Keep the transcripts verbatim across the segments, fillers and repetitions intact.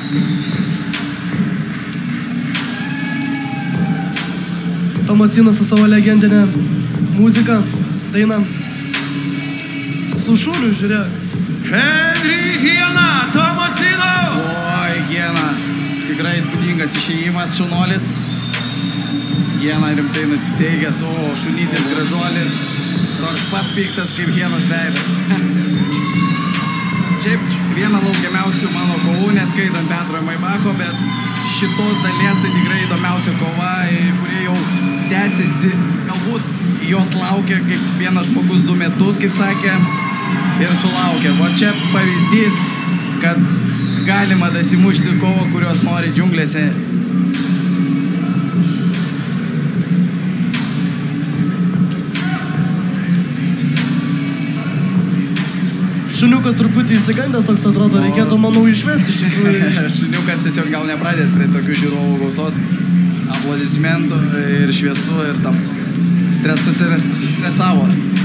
Tomasinas su savo legendinė muzika, daina. Su šūliu, žiūrėk. Henry Hiena, Tomasino! Oi, Hiena. Tikrai įspūdingas išėjimas, šunolis. Hiena rimtai nusiteigęs, o šunytis gražuolis. Toks pat piktas kaip Hienos veidas. Šiaip viena laukiamiausių mano kovų, neskaitant Petro Maibacho, bet šitos dalies tai tikrai įdomiausia kova, kurie jau tęsiasi, galbūt jos laukia kaip vienas žmogus du metus, kaip sakė, ir sulaukia. O čia pavyzdys, kad galima dasimušti kovą, kurios nori džiunglėse. Šuniukas truputį įsigandęs toks atrodo, reikėtų, manau, išvesti iš tikrųjų. Šuniukas tiesiog gal nepradės prie tokių žiūrovų gausos aplodismentų ir šviesų ir tam stresus ir stresavo.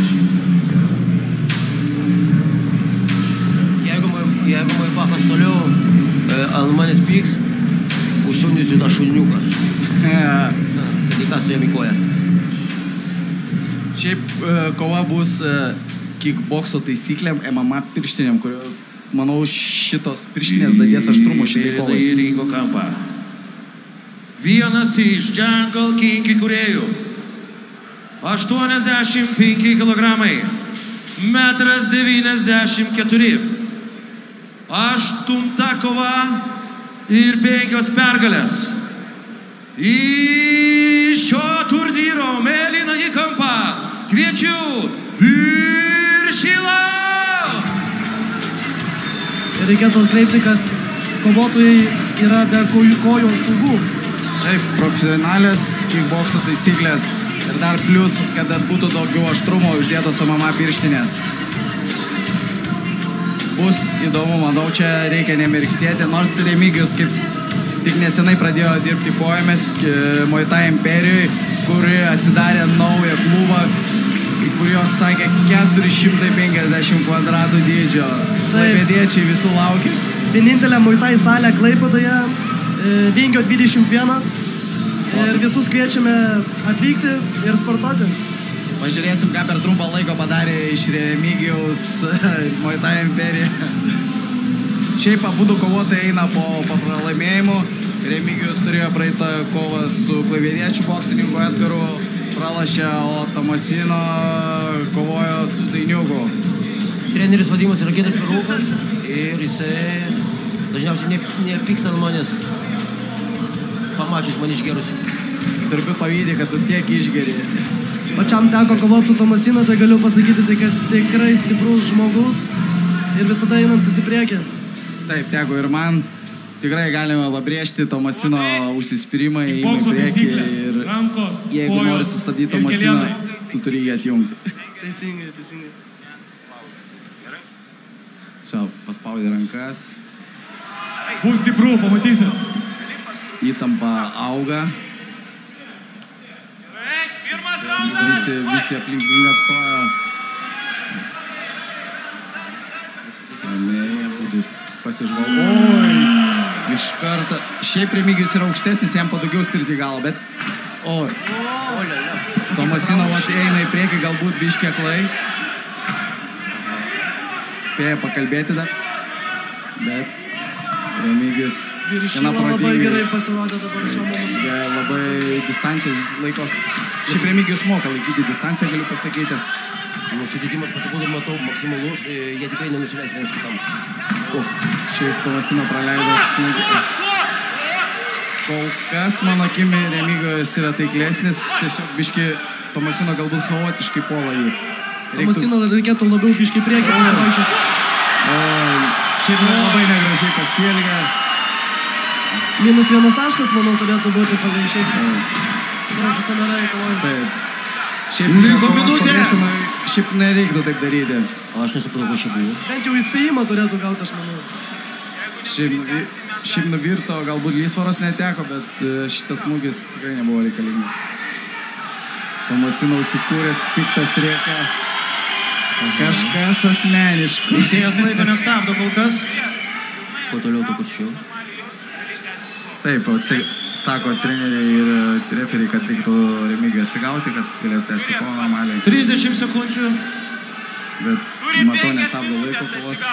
Jeigu Maibachas toliau ant manęs pyks, užsiundysiu tą šuniuką. Kad įkastų jam į koją. Šiaip kova bus kickbokso taisyklėm, M M A pirštinėm, kurio, manau, šitos pirštinės dadies aštrumo šitai kovai. Į ringo kampą. Vienas iš Jungle King įkūrėjų. aštuoniasdešimt penki kilogramai. Metras devyniasdešimt keturi. Aštunta kova ir penkios pergalės. Į šio turnyro mėlynąjį kampą kviečiu Viršilą! Reikėtų atkreipti, kad kovotojai yra be kojų kojų apsaugų. Taip, profesionalios kickbokso taisyklės. Ir dar plius, kad būtų daugiau aštrumo uždėtos M M A pirštinės. Bus įdomu, manau, čia reikia nemirksėti, nors Remigijus kaip tik nesenai pradėjo dirbti kojomis Muay Thai Imperijoje, kuri atsidarė naują klubą, kurios sakė keturi šimtai penkiasdešimt kvadratų dydžio. Klaipėdiečiai visų laukia. Vienintelė Muay Thai salė Klaipėdoje, Vingio dvidešimt vienas. Ir visus kviečiame atvykti ir sportuoti. Pažiūrėsim, ką per trumpą laiko padarė iš Remigijaus Muay Thai Imperija. Šiaip abudu kovotojai eina po pralaimėjimų. Remigijus turėjo praeitą kovą su klaipėdiečių boksininku Edgaru, pralašė, o Tomasino kovojo su Dainiuku. Treneris Vadimas yra Gidas Pirūkas ir jisai dažniausiai nepyksta ant manęs, pamačius man išgerusi. Turbūt pavydė, kad tu tiek išgeri. Pačiam teko kovoti su Tomasino, tai galiu pasakyti, tai kad tikrai stiprus žmogus ir visada einantis į priekį. Taip, teko ir man. Tikrai galime pabrėžti Tomasino užsispyrimą į priekį ir jeigu nori sustabdyti Tomasiną, tu turi jį atjungti. Teisingai, teisingai. Čia paspaudė rankas. Bus stiprų, pamatysi. Įtampa auga. Visi, visi aplink ringą apstojo. Pasižvalgo. Oi, iš karto. Šiaip Remigijus yra aukštesnis, jam padaugiau spirti galą, bet... Oi. Tomasino eina į priekį, galbūt biškį aklai. Spėja pakalbėti dar. Bet Remigijus... Viršilą labai gerai pasirodė dabar šio momentu. Labai distanciją laiko. Šiaip Remigijus moka laikyti distanciją, galiu pasakyti. Nusiteikimas pasibūdų matau maksimalus, jie tikrai nenusileis vienas kitam. Uf, šiaip Tomasino praleido smūgį. Kol kas, mano akimi, Remigijus yra taiklesnis, tiesiog biški Tomasino galbūt chaotiškai puola jį. Tomasino reikėtų labiau biški priekį pasivaikščioti. Šiaip labai negražiai pasielgia. Minus vienas taškas, manau, turėtų būti pagal šiaip profesionaliai kovojant. Taip. Šiaip liko minutė. Šiaip nereiktų taip daryti. O aš nesupratau, ko šiaip buvo. Bent jau įspėjimą turėtų gauti, aš manau. Šiaip nuvirto, galbūt lysvaros neteko, bet šitas smūgis tikrai nebuvo reikalingas. Tomasino užsikūręs, piktas rėkia. Kažkas asmeniškai. Teisėjas laiko nestabdo kol kas. Kuo toliau, to kurčiau. Taip, sako treneriai ir referiai, kad reiktų Remigijui atsigauti, kad galėtų tęsti kovą normaliai. trisdešimt sekundžių. Bet matau, nestabdo laiko kovos.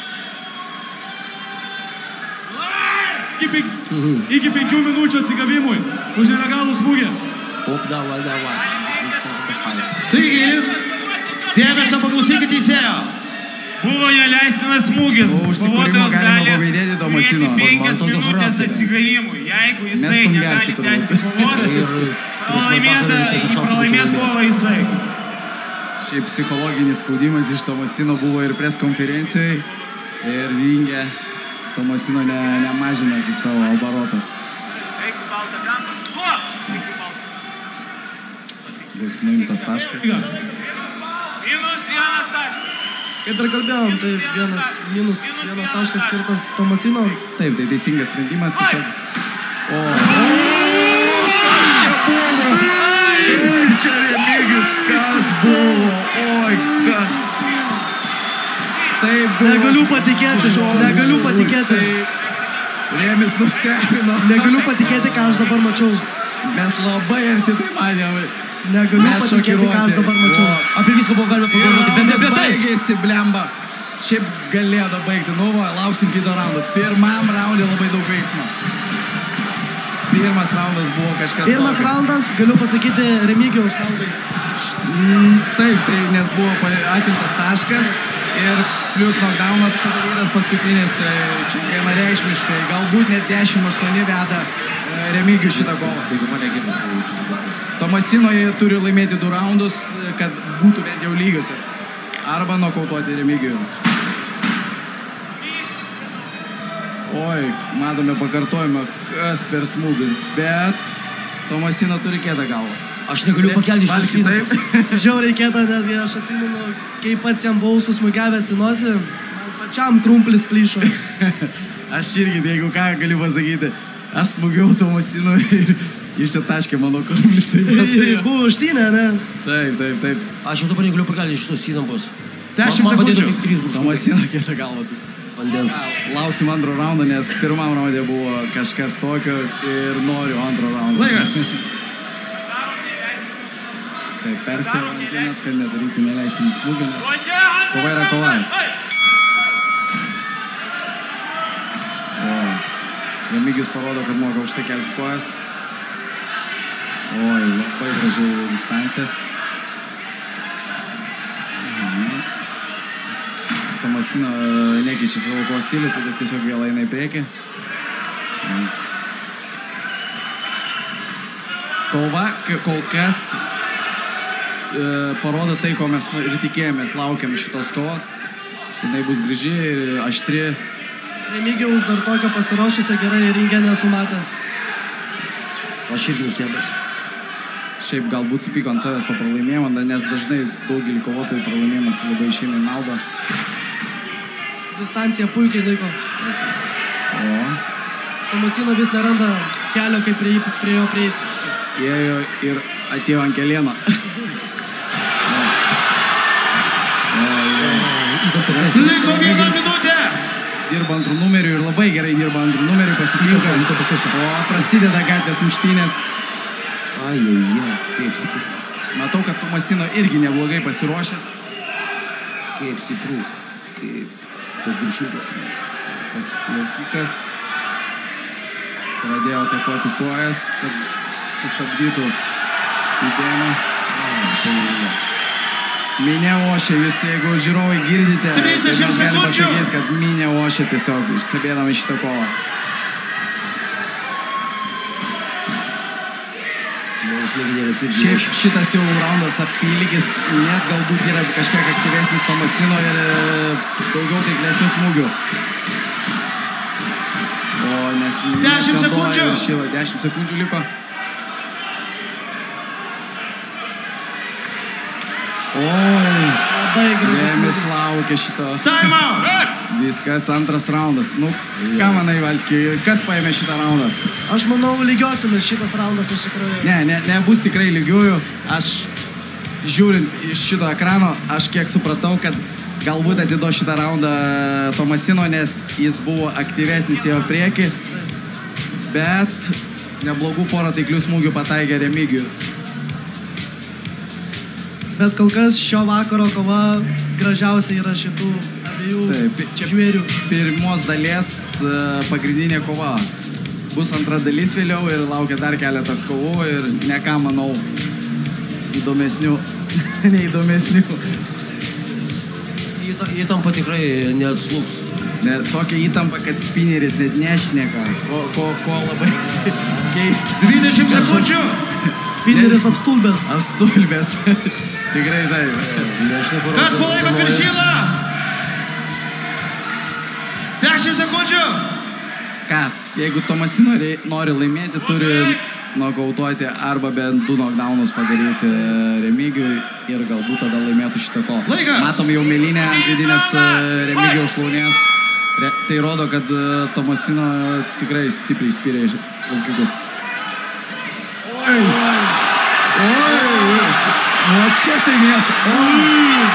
Iki penkių minučių atsigavimui. Už nelegalų smūgį. Op, davai, davai. Taigi, dėmesio paklausykite teisėjo. Buvo neleistinas smūgis. Užsikūrimo galima pavaidėti Tomasino. penkias minutės atsigavimui. Jeigu jisai negali tęsti kovos, pralaimės kovą jisai. Šiaip psichologinis spaudimas iš Tomasino buvo ir pres konferencijoje. Ir ringe Tomasino ne, nemažina kaip savo obaroto. Bus nuimtas taškas. Minus vienas taškas. Kaip ir kalbėjom, tai vienas, minus vienas taškas skirtas Tomasino. Taip, tai teisingas sprendimas tiesiog. O, Kas čia buvo? Kaip čia Remigijus, kas buvo? Oi, kas? Tai buvo. Negaliu patikėti, negaliu patikėti. Remis nustebino. Negaliu patikėti, ką aš dabar mačiau. Mes labai arti tai matėme. Negaliu patikėti, ką aš dabar mačiau. Apie viską buvo galima pagalvoti, bet ne apie tai. Baigėsi, blemba. Šiaip galėjo baigti. Nu, va, lauksim kito raundo. Pirmam raundė labai daug veiksmo. Pirmas raundas buvo kažkas. Pirmas tokio. raundas, galiu pasakyti, Remigijaus naudai. Mm, taip, tai nes buvo atimtas taškas ir plius knockdownas padarytas paskutinis, tai čia vienareikšmiškai, galbūt net dešimt aštuoni veda Remigijų šitą kovą. Tomasino jie turi laimėti du raundus, kad būtų bent jau lygiosios. Arba nokautuoti Remigijų. Oi, matome pakartojimą, kas per smūgius, bet Tomasino turi kietą galvą. Aš negaliu pakelti iš Valgyti taip. Žiauriai kieta, netgi aš atsimenu, kai pats jam buvau susmugiavęs į nosį, man pačiam krumplis plyšo. Aš irgi, tai jeigu ką galiu pasakyti, aš smūgiau Tomasino ir išsitaškė mano krumplis. Buvo užtynė, ne? Taip, taip, taip. Aš jau dabar negaliu pakelti iš šitos įtampos. Dešimt Man padėtų sekundžių. tik trys grušų. Tomasino kietą galvą. Vandens. Lauksim antro raundo, nes pirmam raundė buvo kažkas tokio ir noriu antro raundo. Laikas. Taip, perspėjo Valentinas, kad nedaryti neleistinį smūgį, nes kova yra kova. O, Remigijus parodo, kad moka aukštai kelti kojas. Oi, labai gražiai distancija. Tomasino nekeičia savo kovos stilių, tada tiesiog vėl eina į priekį. Kova kol kas e, parodo tai, ko mes ir tikėjomės, laukiam šitos kovos. Jinai bus graži ir aštri. Remigijaus dar tokio pasiruošusio gerai ringe nesu matęs. Aš irgi nustebęs. Šiaip galbūt supyko ant savęs po pralaimėjimo, nes dažnai daugelį kovotojų pralaimėjimas labai išeina į naudą. Distancija puikiai laiko. O, Tomasino vis neranda kelio, kaip prie, prie jo prieiti. ėjo ir atėjo ant kelieno. Liko vieną minutę. Dirba antrų numerių ir labai gerai dirba antrų numerių, pasitinka. O prasideda gatvės muštynės. Ai, ai, ai, kaip stipru. Matau, kad Tomasino irgi neblogai pasiruošęs. Kaip stipru. Kaip tas grušiukas. Tas laukikas pradėjo atakuoti kojas, kad sustabdytų judėjimą. Minė ošia, jūs jeigu žiūrovai girdite, tai mes galim pasakyti, kad minė ošia tiesiog, stebėdami šitą kovą. Šiaip šitas jau raundas apylygis, net galbūt yra kažkiek aktyvesnis Tomasino ir daugiau taiklesnių smūgių. O net... Dešimt sekundžių. Šila, dešimt sekundžių liko. Oi, Labai gražus Remis smūgis. laukia šito. Time out. Viskas, antras raundas. Nu, ką manai, Valski, kas paėmė šitą raundą? Aš manau, lygiosiomis šitas raundas iš tikrųjų. Ne, ne, nebus tikrai lygiųjų. Aš, žiūrint iš šito ekrano, aš kiek supratau, kad galbūt atido šitą raundą Tomasino, nes jis buvo aktyvesnis į jo priekį. bet neblogų porą taiklių smūgių pataikė Remigijus. Bet kol kas šio vakaro kova gražiausia yra šitų abiejų Taip, čia žvėrių. Pirmos dalies uh, pagrindinė kova. Bus antra dalis vėliau ir laukia dar keletas kovų ir ne ką, manau, įdomesnių, neįdomesnių. Įtampa tikrai neatslūks. Ne, tokia įtampa, kad spineris net nešneka, ko, ko, ko labai keista. dvidešimt sekundžių. Spineris apstulbęs. Apstulbęs. Tikrai taip. Kas palaikot Viršilą? dešimt sekundžių. Ką, jeigu Tomasino nori laimėti, turi nokautuoti arba bent du knockdownus padaryti Remigijui ir galbūt tada laimėtų šitą kovą. Laikas. Matom jau mėlynę ant vidinės Remigijaus šlaunies. Re, tai rodo, kad Tomasino tikrai stipriai spyrė laukikus. Oi! Oi! O čia tai nes... Oi!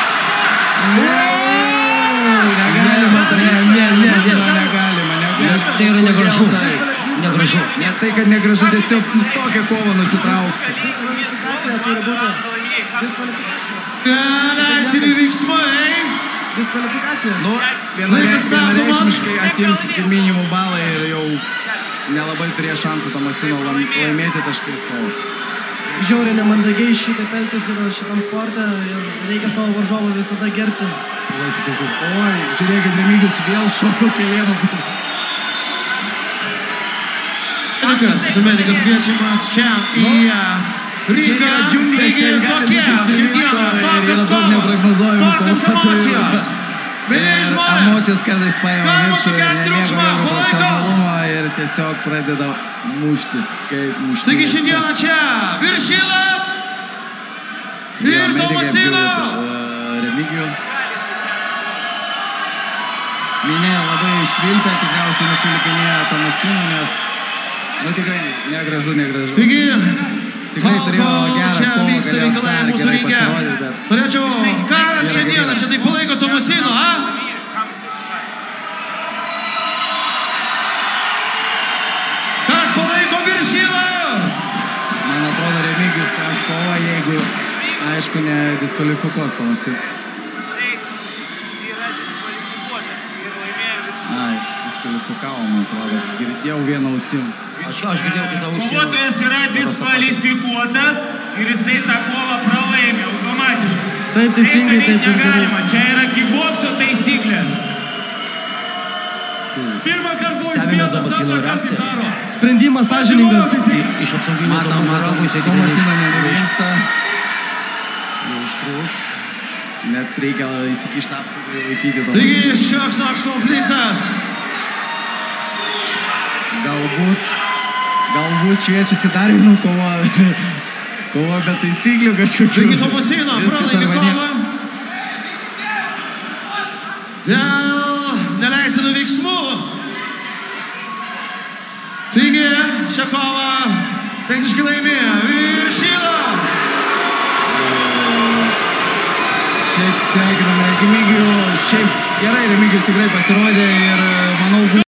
Negalima, ne, ne, ne, negalima, negalima. Tai yra negražu. Negražu. Ne tai, kad negražu, tiesiog tokią kovą nusitrauks. Diskvalifikacija turi būti. Diskvalifikacija. Neleistini veiksmai. Diskvalifikacija. Nu, vienareikšmiškai atims minimum balą ir jau nelabai turėjo šansų Tomasino laimėti taškais kovą. Žiauriai nemandagiai šitaip elgtis yra šitam sporte ir reikia savo varžovą visada gerbti. Oi, žiūrėkit, Remigijus vėl šoko kelėną. Medikas, medikas kviečiamas čia į ringą. Taigi tokie šiandieną, tokios kovos, tokios emocijos. Mėlyje žmonės. Emocijos kartais paima viršų ir nemiega jokio profesionalumo ir tiesiog pradeda muštis, kaip muštis. Taigi šiandieną čia Viršilą ir Tomasino. Remigijų. Minėjo labai švilpę, tikriausiai nušvilkinėjo Tomasino, nes nu tikrai negražu, negražu. Taigi, tikrai turėjo gerą čia kovą, vyksta galėjo reikalai dar mūsų gerai ringe. pasirodyti, bet... Norėčiau, karas šiandieną, čia tai palaiko Tomasino, a? Kas palaiko Viršilą? Man atrodo, Remigijus tas kova, jeigu, aišku, ne diskvalifikuos Tomasino. Ai, diskvalifikavo, man atrodo. Girdėjau vieną ausim. Aš, aš girdėjau kitą ausim. Kovotojas yra diskvalifikuotas ir jisai tą kovą pralaimė automatiškai. Taip, teisingai, taip ir gerai. Negalima, čia yra kikbokso taisyklės. Pirmą kartą buvo įspėtas, antrą kartą daro. Sprendimas sąžiningas. Iš apsauginių Matom, matom, Tomasino nenuvyksta. Jau ištrūks. Net reikia įsikišti apsaugai laikyti Tomasino. Taigi, šioks toks konfliktas. Galbūt, galbūt šviečiasi dar vienų kovo, kovo be taisyklių kažkokių. Taigi, Tomasino pralaimi kovą dėl neleistinų veiksmų. Taigi, šią kovą techniškai laimėjo Viršilą. Šiaip sveikiname Remigijų, šiaip gerai Remigijus tikrai pasirodė ir manau